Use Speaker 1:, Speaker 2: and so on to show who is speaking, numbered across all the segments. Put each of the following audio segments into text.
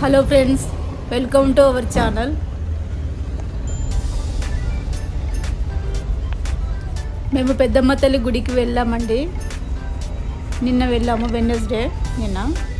Speaker 1: Hello friends, welcome to our channel. మేము పెద్దమ్మ తల్లి గుడికి వెళ్ళామండి. నిన్న వెళ్ళాము, వెడ్నెస్డే. నిన్న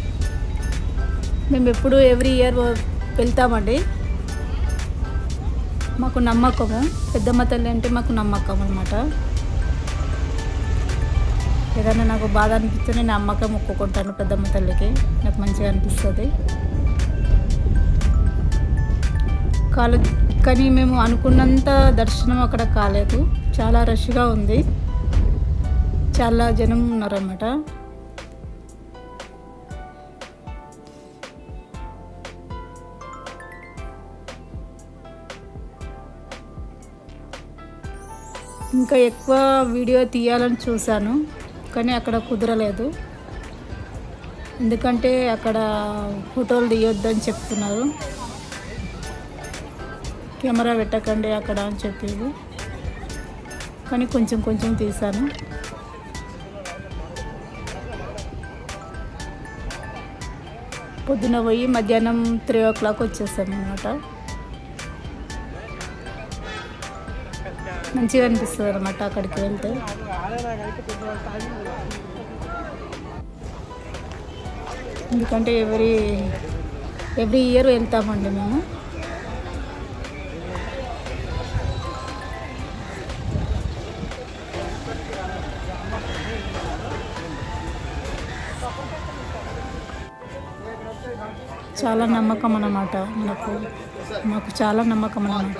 Speaker 1: మేము ఎప్పుడు ఎవ్రీ ఇయర్ వెళ్తామండి. మాకు నమ్మకము, పెద్దమ్మ తల్లి అంటే మాకు నమ్మకం అన్నమాట. ఏదైనా నాకు బాధ అనిపిస్తే నేను అమ్మకే మొక్కుకుంటాను పెద్దమ్మ తల్లికి. నాకు మంచిగా అనిపిస్తుంది. కానీ మేము అనుకున్నంత దర్శనం అక్కడ కాలేదు. చాలా రష్గా ఉంది, చాలా జనం ఉన్నారన్నమాట. ఇంకా ఎక్కువ వీడియో తీయాలని చూశాను, కానీ అక్కడ కుదరలేదు. ఎందుకంటే అక్కడ ఫోటోలు తీయొద్దని చెప్తున్నారు, కెమెరా పెట్టకండి అక్కడ అని చెప్పేది. కానీ కొంచెం కొంచెం తీశాను. పొద్దున పోయి మధ్యాహ్నం 3 o'clock వచ్చేసాము అన్నమాట. మంచిగా అనిపిస్తుంది అన్నమాట అక్కడికి వెళ్తే. ఎందుకంటే ఎవ్రీ ఇయర్ వెళ్తామండి మేము. చాలా నమ్మకం అన్నమాట మాకు చాలా నమ్మకం అన్నమాట.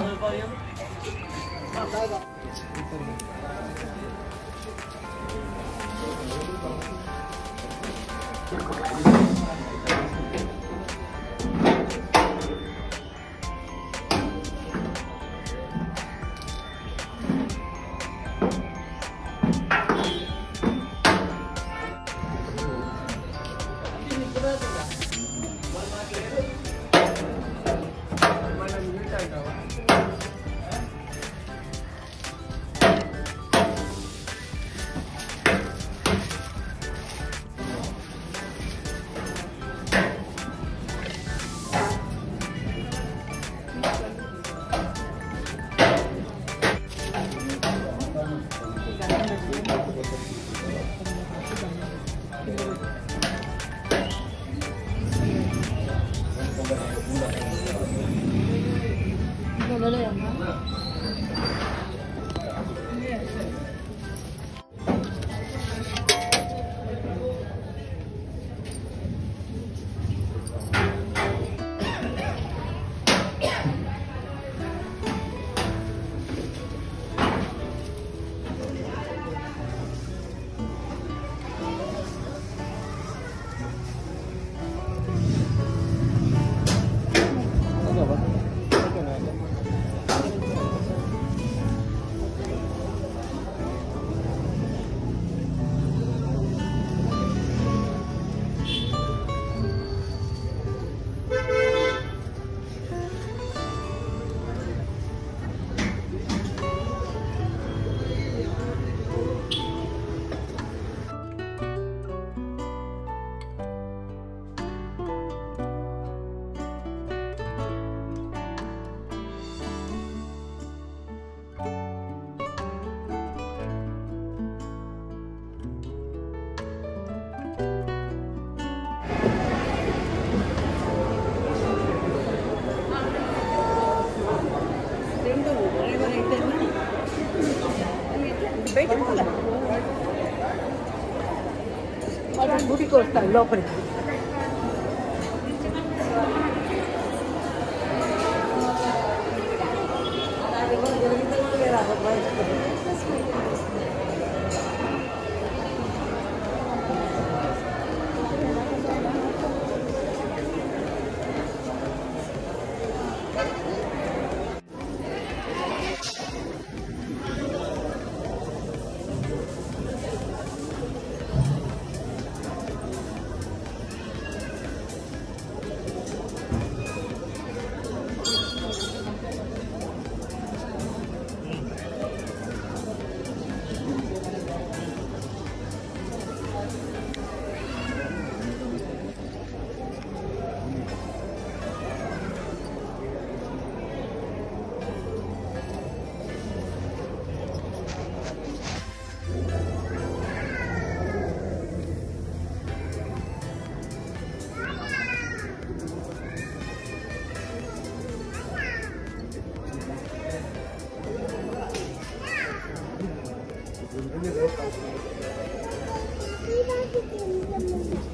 Speaker 2: గుడికి వస్తాను లోపలికి.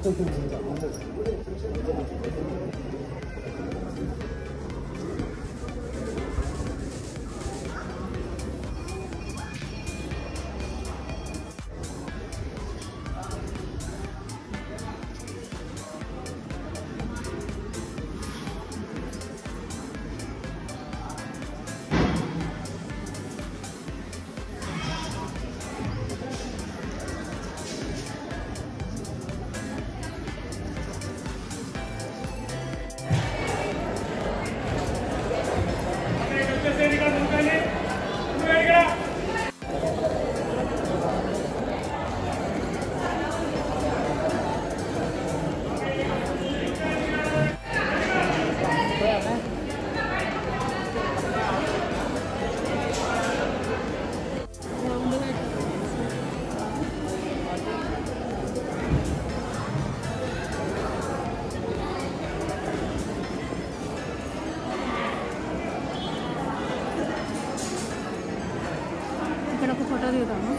Speaker 1: ఇక్కడ ఒక ఫోటో దిగుతాము.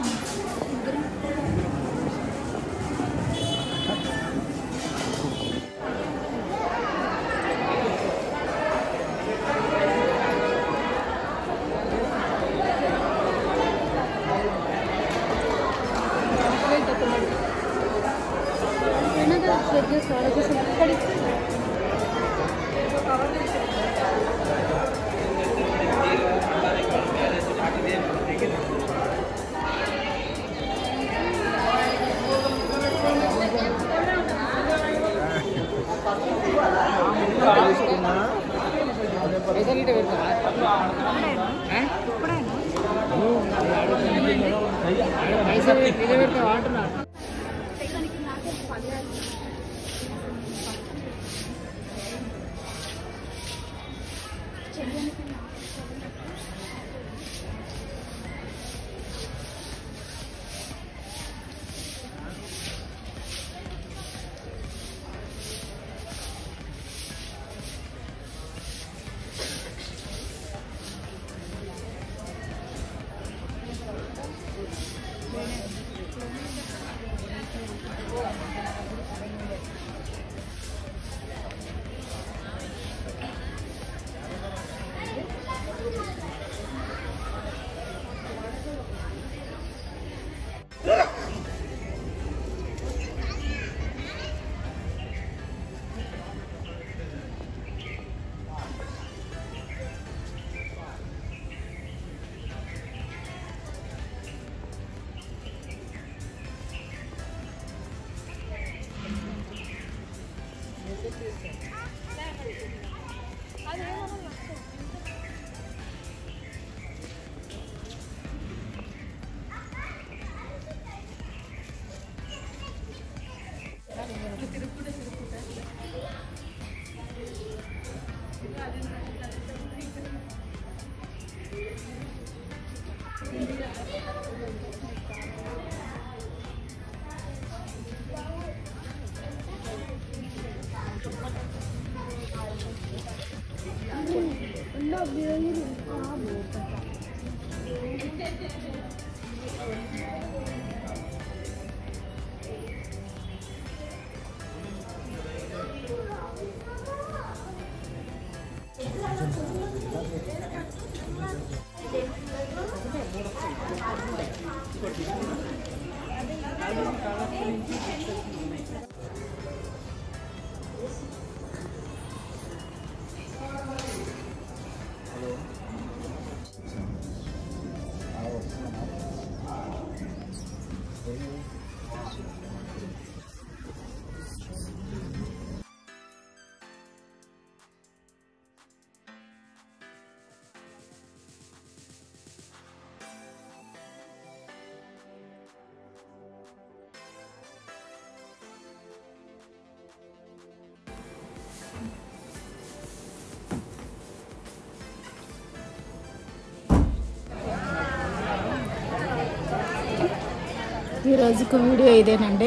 Speaker 1: ఈ రోజుకు వీడియో ఇదేనండి.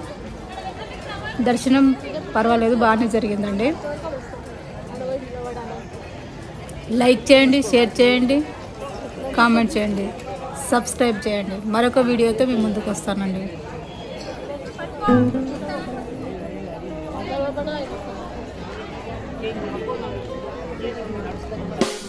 Speaker 1: దర్శనం పర్వాలేదు, బాగానే జరిగిందండి. లైక్ చేయండి, షేర్ చేయండి, కామెంట్ చేయండి, సబ్స్క్రైబ్ చేయండి. మరొక వీడియోతో మీ ముందుకు వస్తానండి.
Speaker 2: నడుస్తారు